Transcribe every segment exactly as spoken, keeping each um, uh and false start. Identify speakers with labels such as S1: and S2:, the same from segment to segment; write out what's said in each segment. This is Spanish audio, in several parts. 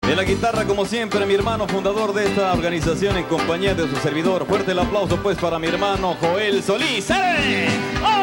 S1: En la guitarra, como siempre, mi hermano fundador de esta organización en compañía de su servidor. Fuerte el aplauso, pues, para mi hermano Joel Solís. ¡Eh! ¡Oh!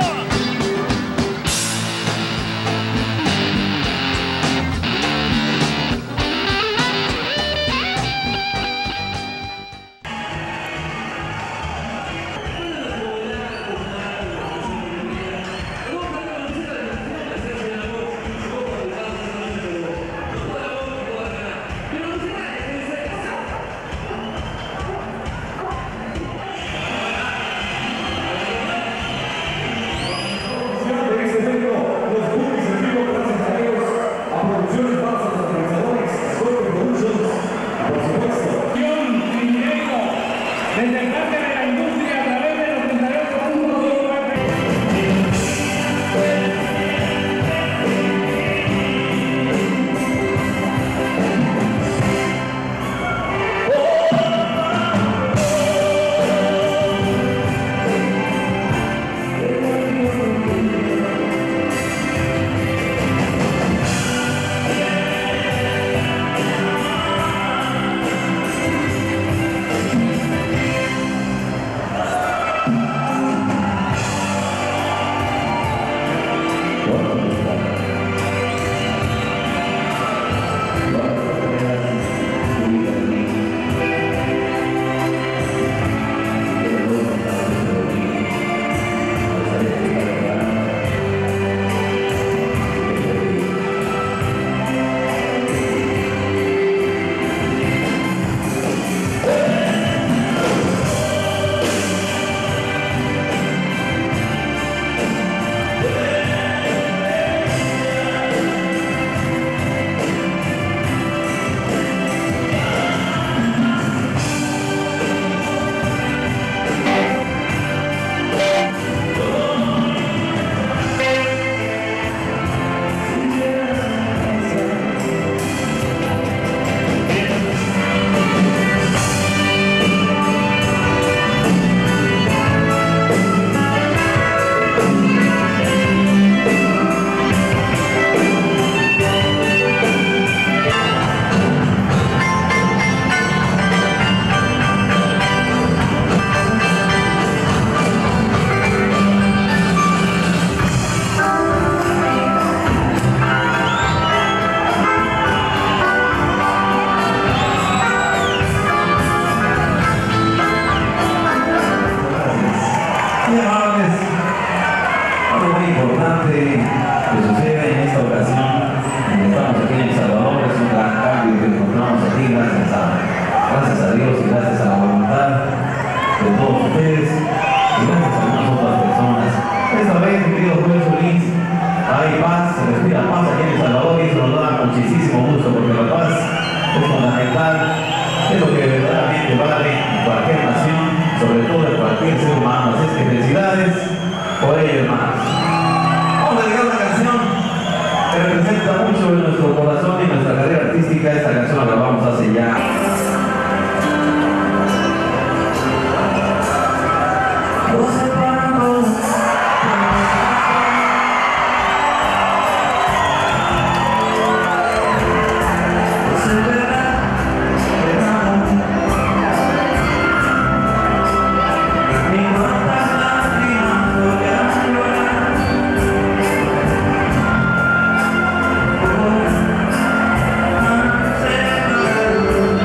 S2: Oh,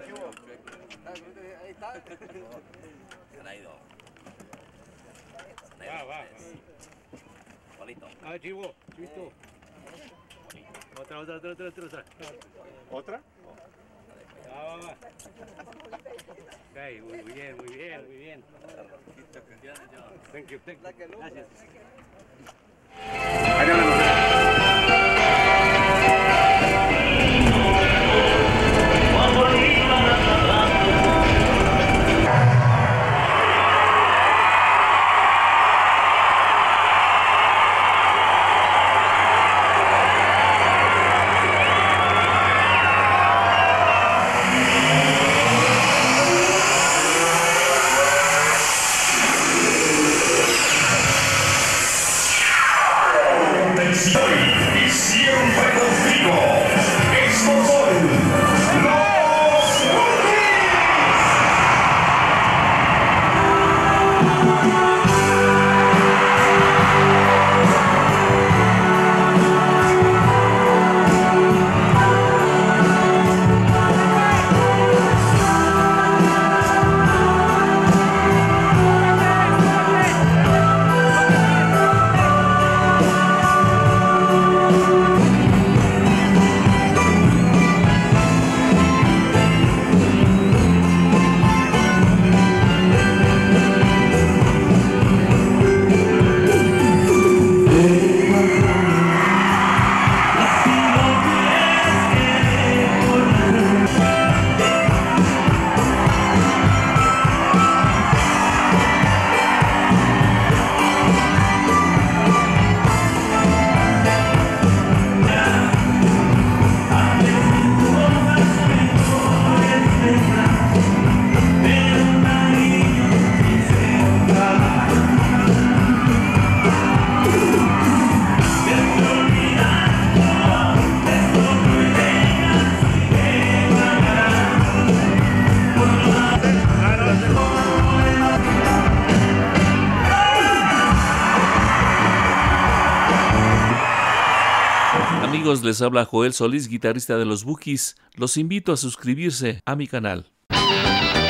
S2: Va, va. Bonito. A ver, chivo, chivito. Otra, otra, otra, otra, otra. ¿Otra? Va, va, va. Ok, muy bien, muy bien, muy bien. Thank you, thank you. Gracias.
S3: Y siempre contigo. Estos son los
S4: Amigos, les habla Joel Solís, guitarrista de los Bukis. Los invito a suscribirse a mi canal.